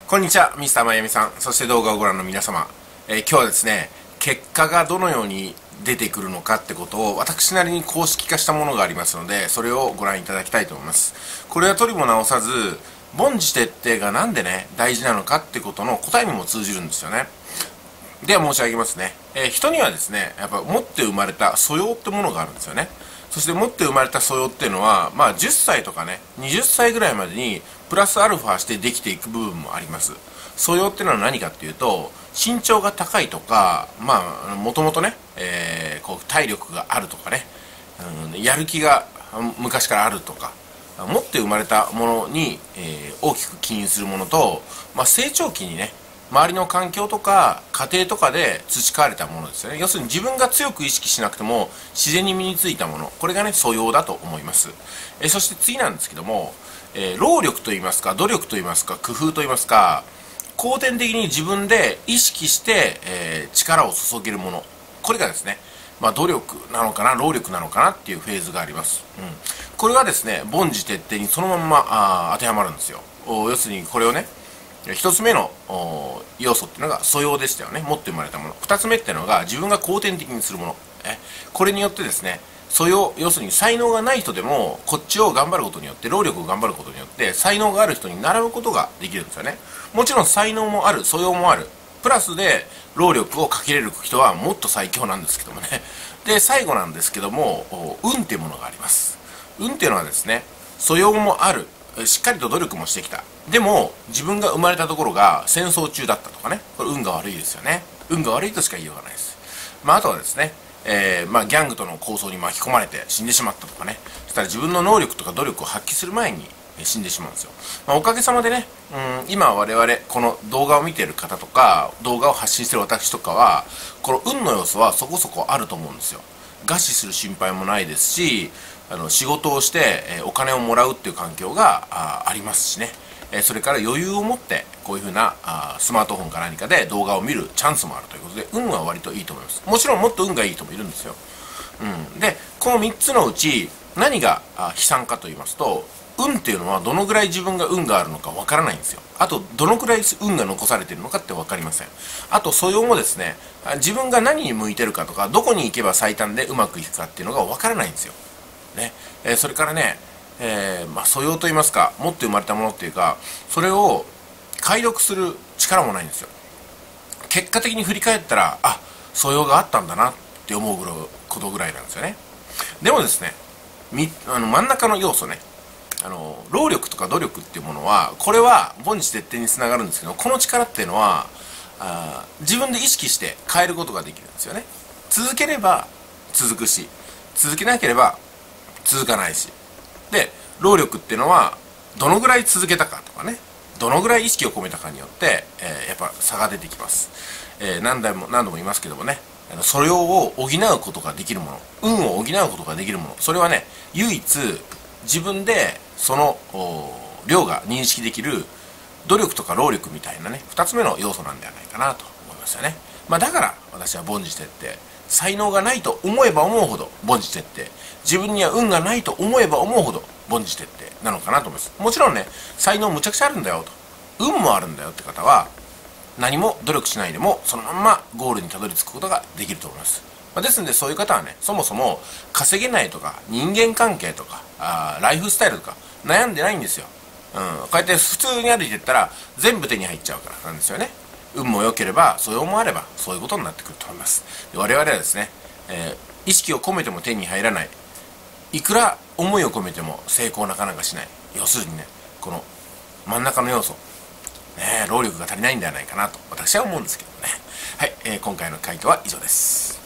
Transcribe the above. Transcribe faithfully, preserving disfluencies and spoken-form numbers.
こんにちは、ミスターまゆみさん、そして動画をご覧の皆様、えー、今日はですね、結果がどのように出てくるのかってことを私なりに公式化したものがありますので、それをご覧いただきたいと思います。これは取りも直さず、凡事徹底がなんでね、大事なのかってことの答えにも通じるんですよね。では申し上げますね、えー、人にはですね、やっぱ持って生まれた素養ってものがあるんですよね。そして持って生まれた素養っていうのは、まあ、じゅっさいとかねはたちぐらいまでにプラスアルファしてできていく部分もあります。素養っていうのは何かっていうと、身長が高いとか、まあもともとね、えー、こう体力があるとかね、うん、やる気が昔からあるとか、持って生まれたものに、えー、大きく起因するものと、まあ、成長期にね周りの環境とか家庭とかで培われたものですよね。要するに自分が強く意識しなくても自然に身についたもの、これがね素養だと思います。えそして次なんですけども、えー、労力といいますか努力といいますか工夫といいますか、後天的に自分で意識して、えー、力を注げるもの、これがですね、まあ、努力なのかな労力なのかなっていうフェーズがあります。うん、これはですね凡事徹底にそのまんまあ当てはまるんですよ。要するにこれをね、一つ目の要素っていうのが素養でしたよね。持って生まれたもの。二つ目っていうのが自分が後天的にするもの。えこれによってですね、素養、要するに才能がない人でもこっちを頑張ることによって、労力を頑張ることによって才能がある人に並ぶことができるんですよね。もちろん才能もある、素養もある、プラスで労力をかけれる人はもっと最強なんですけどもね。で最後なんですけども、運っていうものがあります。運っていうのはですね、素養もある、しっかりと努力もしてきた、でも自分が生まれたところが戦争中だったとかね、これ運が悪いですよね。運が悪いとしか言いようがないです。まあ、あとはですね、えーまあ、ギャングとの抗争に巻き込まれて死んでしまったとかね、そしたら自分の能力とか努力を発揮する前に死んでしまうんですよ。まあ、おかげさまでね、うん今我々この動画を見ている方とか動画を発信している私とかは、この運の要素はそこそこあると思うんですよ。餓死する心配もないですし、あの仕事をして、えー、お金をもらうっていう環境が あ, ありますしね、えー、それから余裕を持ってこういうふうなあスマートフォンか何かで動画を見るチャンスもあるということで、運は割といいと思います。もちろんもっと運がいい人もいるんですよ。うん、でこのみっつのうち何があ悲惨かと言いますと、運っていうのはどのぐらい自分が運があるのかわからないんですよ。あとどのくらい運が残されているのかって分かりません。あと素養もですね、自分が何に向いてるかとか、どこに行けば最短でうまくいくかっていうのがわからないんですよね。えー、それからね、えーまあ、素養といいますか、持って生まれたものっていうか、それを解読する力もないんですよ。結果的に振り返ったら、あ、素養があったんだなって思うことぐらいなんですよね。でもですね、みあの真ん中の要素ね、あの労力とか努力っていうものは、これは凡事徹底につながるんですけど、この力っていうのはあ自分で意識して変えることができるんですよね。続ければ続くし、続けなければ続かないし、で労力っていうのはどのぐらい続けたかとかね、どのぐらい意識を込めたかによって、えー、やっぱ差が出てきます。えー、何度も何度も言いますけどもね、それを補うことができるもの、運を補うことができるもの、それはね、唯一自分でその量が認識できる努力とか労力みたいなね、ふたつめの要素なんではないかなと思いますよね。まあ、だから私は凡事徹底、才能がないと思えば思うほど凡事徹底、自分には運がないと思えば思うほど凡事徹底なのかなと思います。もちろんね、才能むちゃくちゃあるんだよと、運もあるんだよって方は、何も努力しないでもそのまんまゴールにたどり着くことができると思います。まあ、ですのでそういう方はね、そもそも稼げないとか人間関係とかあライフスタイルとか悩んでないんですよ。うん、こうやって普通に歩いていったら全部手に入っちゃうからなんですよね。運も良ければ素養もあればそういうことになってくると思います。で我々はですね、えー、意識を込めても手に入らない、いくら思いを込めても成功なかなかしない、要するにね、この真ん中の要素、ね、労力が足りないんではないかなと私は思うんですけどね。はい、えー、今回の回答は以上です。